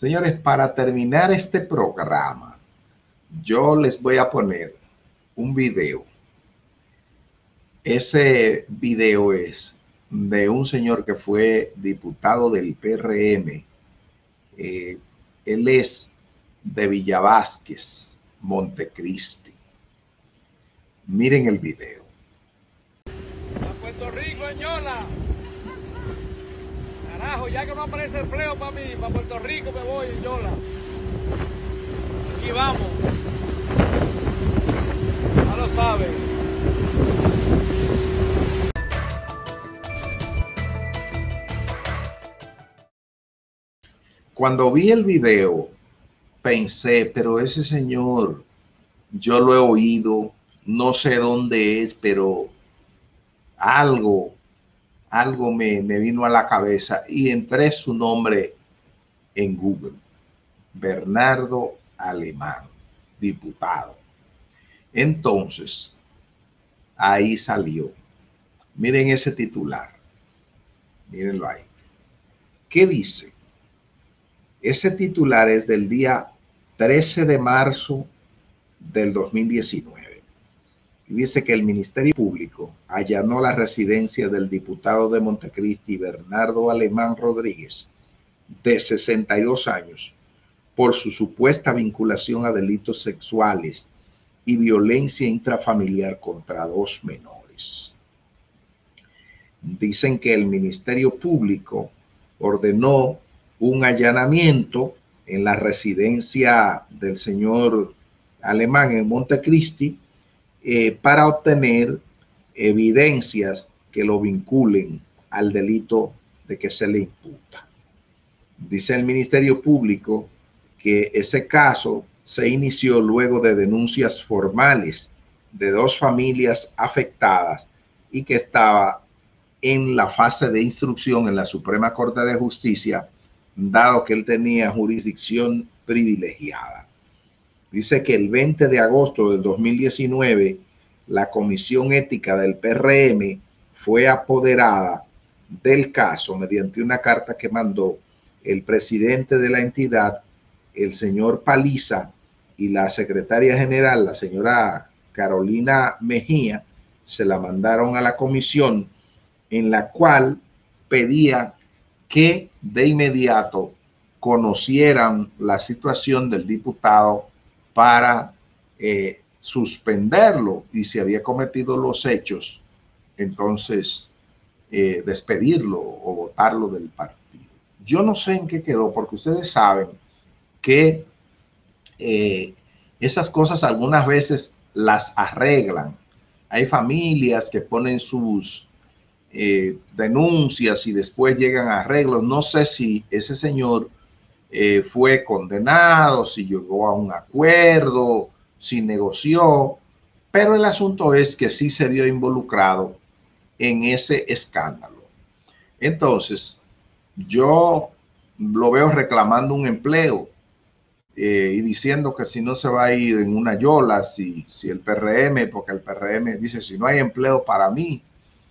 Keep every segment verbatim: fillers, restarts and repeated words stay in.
Señores, para terminar este programa, yo les voy a poner un video. Ese video es de un señor que fue diputado del P R M. Eh, él es de Villavásquez, Montecristi. Miren el video. A Puerto Rico, Ñola. Carajo, ya que no aparece empleo para mí, para Puerto Rico me voy, Ñola. Aquí vamos. Ya lo saben. Cuando vi el video, pensé, pero ese señor, yo lo he oído, no sé dónde es, pero algo, algo me, me vino a la cabeza y entré su nombre en Google. Bernardo Alemán, diputado. Entonces, ahí salió. Miren ese titular. Mírenlo ahí. ¿Qué dice? Ese titular es del día trece de marzo del dos mil diecinueve. Y dice que el Ministerio Público allanó la residencia del diputado de Montecristi, Bernardo Alemán Rodríguez, de sesenta y dos años, por su supuesta vinculación a delitos sexuales y violencia intrafamiliar contra dos menores. Dicen que el Ministerio Público ordenó un allanamiento en la residencia del señor Alemán en Montecristi eh, para obtener evidencias que lo vinculen al delito de que se le imputa. Dice el Ministerio Público que ese caso se inició luego de denuncias formales de dos familias afectadas y que estaba en la fase de instrucción en la Suprema Corte de Justicia, dado que él tenía jurisdicción privilegiada. Dice que el veinte de agosto del dos mil diecinueve, la Comisión Ética del P R M fue apoderada del caso mediante una carta que mandó el presidente de la entidad, el señor Paliza, y la secretaria general, la señora Carolina Mejía, se la mandaron a la comisión, en la cual pedía que de inmediato conocieran la situación del diputado para eh, suspenderlo, y si había cometido los hechos, entonces eh, despedirlo o votarlo del partido. Yo no sé en qué quedó, porque ustedes saben que eh, esas cosas algunas veces las arreglan. Hay familias que ponen sus Eh, denuncias y después llegan a arreglos. No sé si ese señor eh, fue condenado, si llegó a un acuerdo, si negoció, pero el asunto es que sí se vio involucrado en ese escándalo. Entonces, yo lo veo reclamando un empleo eh, y diciendo que si no se va a ir en una yola, si, si el P R M, porque el P R M dice, si no hay empleo para mí.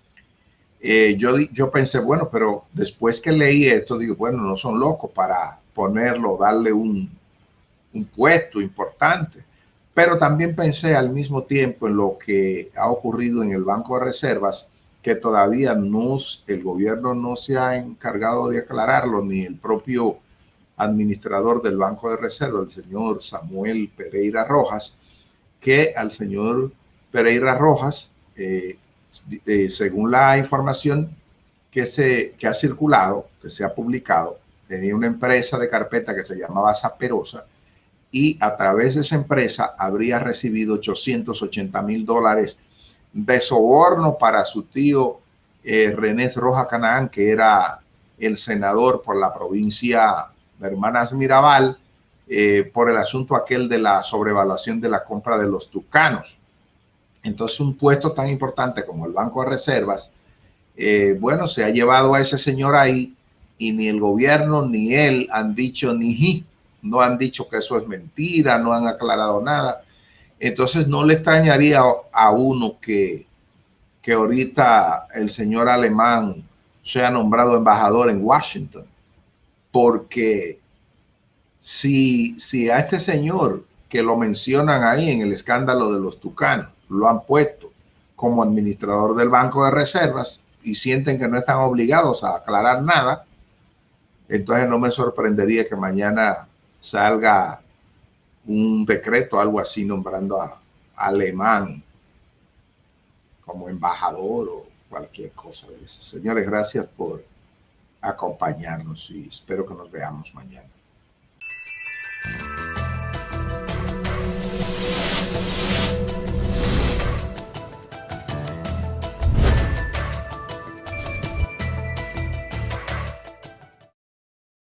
Eh, yo, yo pensé, bueno, pero después que leí esto, digo, bueno, no son locos para ponerlo, darle un, un puesto importante. Pero también pensé al mismo tiempo en lo que ha ocurrido en el Banco de Reservas, que todavía no, el gobierno no se ha encargado de aclararlo, ni el propio administrador del Banco de Reservas, el señor Samuel Pereira Rojas, que al señor Pereira Rojas, eh, Eh, según la información que, se, que ha circulado, que se ha publicado, tenía una empresa de carpeta que se llamaba Zaperosa, y a través de esa empresa habría recibido ochocientos ochenta mil dólares de soborno para su tío eh, René Rojas Canaán, que era el senador por la provincia de Hermanas Mirabal, eh, por el asunto aquel de la sobrevaluación de la compra de los tucanos. Entonces, un puesto tan importante como el Banco de Reservas, eh, bueno, se ha llevado a ese señor ahí, y ni el gobierno ni él han dicho ni ji, no han dicho que eso es mentira, no han aclarado nada. Entonces, no le extrañaría a uno que, que ahorita el señor Alemán sea nombrado embajador en Washington, porque si, si a este señor que lo mencionan ahí en el escándalo de los Tucanos, lo han puesto como administrador del Banco de Reservas y sienten que no están obligados a aclarar nada, entonces no me sorprendería que mañana salga un decreto, algo así, nombrando a, a Alemán como embajador o cualquier cosa de eso. Señores, gracias por acompañarnos y espero que nos veamos mañana.